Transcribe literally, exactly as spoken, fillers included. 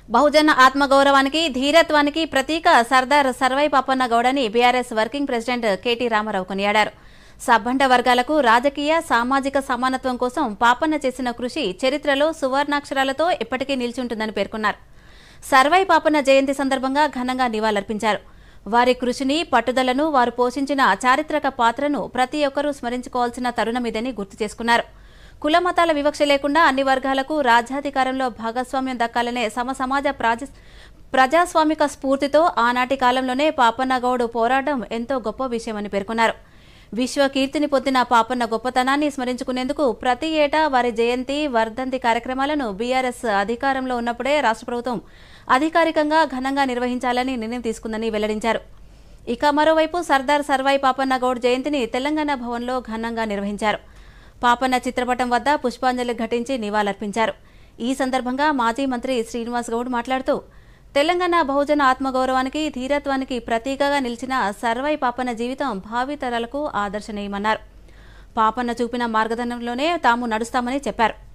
బహుజన ఆత్మగౌరవానికి ధీరత్వానికి ప్రతీక సర్దార్ సర్వై పాపన్న గౌడని BRS working president KT Rama Rao కొనియాడారు. సబ్బండ వర్గాలకు రాజకీయ సామాజిక సమానత్వం కోసం పాపన్న చేసిన కృషి చరిత్రలో సువర్ణాక్షరాలతో ఎప్పటికీ నిలిచుంటుందని పేర్కొన్నారు. సర్వై పాపన్న జయంతి సందర్భంగా ఘనంగా నివాళులర్పించారు. వారి కృషిని, పట్టుదలను, వారు పోషించిన చారిత్రక పాత్రను ప్రతి ఒక్కరూ స్మరించుకోవాల్సిన తరుణమిదని గుర్తు చేసుకున్నారు. కుల మతాల వివక్ష లేకుండా అన్ని వర్గాలకు రాజ్యాధికారంలో భాగస్వామ్యం దక్కాలనే సమ సమాజ ప్రజాస్వామిక స్ఫూర్తితో ఆనాటి కాలంలోనే పాపన్న గౌడ్ పోరాటం ఎంతో గొప్ప విషయమని పేర్కొన్నారు. విశ్వకీర్తిని పొందిన పాపన్న గొప్పతనాన్ని స్మరించుకునేందుకు ప్రతి ఏటా వారి జయంతి, వర్ధంతి కార్యక్రమాలను బీఆర్ఎస్ అధికారంలో ఉన్నప్పుడే రాష్ట్ర ప్రభుత్వం అధికారికంగా ఘనంగా నిర్వహించాలని నిర్ణయం తీసుకుందని వెల్లడించారు. ఇక మరోవైపు సర్దార్ సర్వై పాపన్న గౌడ్ జయంతిని తెలంగాణ భవన్లో ఘనంగా నిర్వహించారు. పాపన్న చిత్రపటం వద్ద పుష్పాంజలి ఘటించి నివాళులర్పించారు. ఈ సందర్భంగా మాజీ మంత్రి శ్రీనివాస్ గౌడ్ మాట్లాడుతూ తెలంగాణ బహుజన ఆత్మగౌరవానికి, ధీరత్వానికి ప్రతీకగా నిలిచిన సర్వై పాపన్న జీవితం భావితరాలకు ఆదర్శనీయమన్నారు. పాపన్న చూపిన మార్గదర్శనంలోనే తాము నడుస్తామని చెప్పారు.